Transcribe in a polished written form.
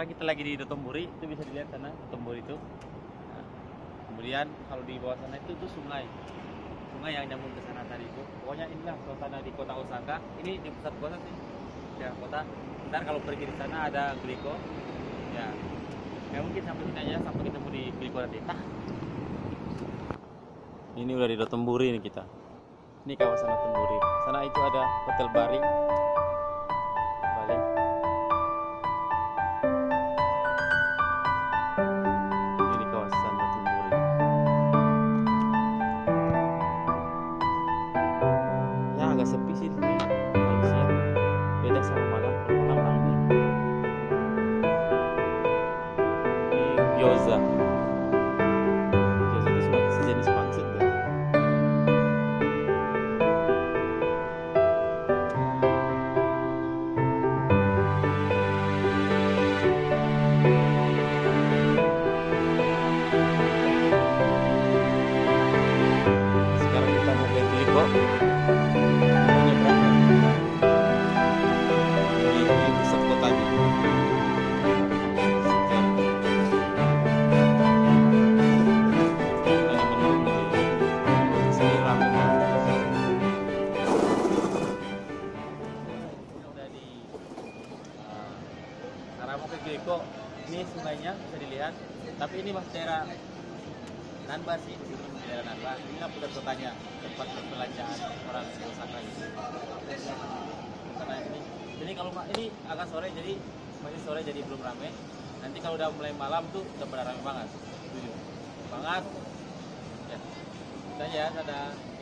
sekarang kita lagi di Dotonbori, itu bisa dilihat sana Dotonbori itu. Nah, kemudian kalau di bawah sana itu tuh sungai yang nyambung ke sana tadi itu. Pokoknya inilah suasana di kota Osaka. Ini di pusat kota sih, ya kota. Ntar kalau pergi di sana ada Glico, ya mungkin sampai sini aja, sampai ketemu di Glico nanti. Nah, ini udah di Dotonbori nih kita. Ini kawasan Dotonbori. Sana itu ada Hotel Bari. Ini kawasan Dotonbori. Ya agak sepi sih di sini kalau siang. Beda sama malam. Kalau malam ramai. Ini gyoza. Gyoza itu sejenis pangsit ya. Sekarang kita mau ke Glico. Mau nyebrang di pusat kotanya. Karena mau ke Glico, ini sungainya bisa dilihat, tapi ini masih daerah Nanba sih, di sini daerah Nanba. Ini lah pusat kotanya, tempat perbelanjaan orang Osaka gitu. Karena ini kalau ini agak sore, jadi masih sore jadi belum ramai. Nanti kalau udah mulai malam tuh udah pada ramai banget, setuju banget. Ya, kita ya, dadah.